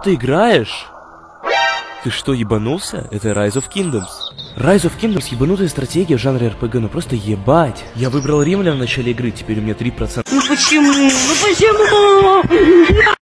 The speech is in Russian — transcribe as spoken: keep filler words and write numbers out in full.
ты играешь? Ты что, ебанулся? Это Rise of Kingdoms. Rise of Kingdoms ебанутая стратегия в жанре эр пэ гэ, ну просто ебать. Я выбрал римлян в начале игры, теперь у меня три процента. Ну почему? Ну почему?